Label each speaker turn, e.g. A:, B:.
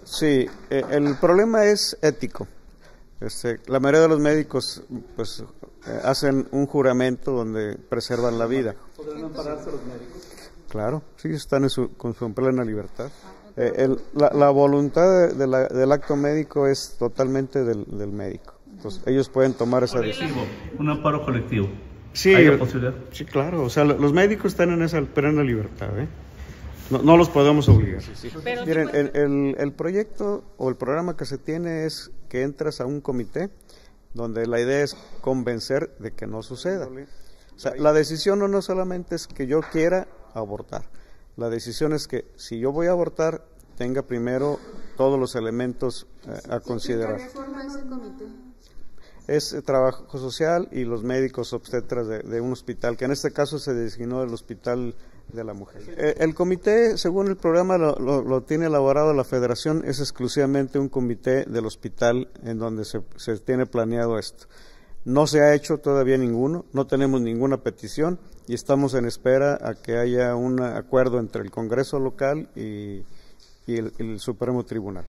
A: Sí, el problema es ético. La mayoría de los médicos pues hacen un juramento donde preservan la vida.
B: ¿Podrán ampararse los médicos?
A: Claro, sí, están con su plena libertad. La voluntad del acto médico es totalmente del médico. Entonces, ellos pueden tomar esa decisión.
B: Un amparo colectivo.
A: Sí,
B: ¿Hay la posibilidad?
A: Sí, claro. O sea, los médicos están en esa plena libertad, ¿eh? No los podemos obligar.
C: Pero
A: Miren, el proyecto o el programa que se tiene es que entras a un comité donde la idea es convencer de que no suceda. O sea, la decisión no solamente es que yo quiera abortar. La decisión es que si yo voy a abortar, tenga primero todos los elementos a considerar.
C: ¿Qué forma ese comité?
A: Es trabajo social y los médicos obstetras de un hospital, que en este caso se designó el Hospital de la Mujer. El comité, según el programa lo tiene elaborado la Federación, es exclusivamente un comité del hospital en donde se tiene planeado esto. No se ha hecho todavía ninguno, no tenemos ninguna petición y estamos en espera a que haya un acuerdo entre el Congreso local y el Supremo Tribunal.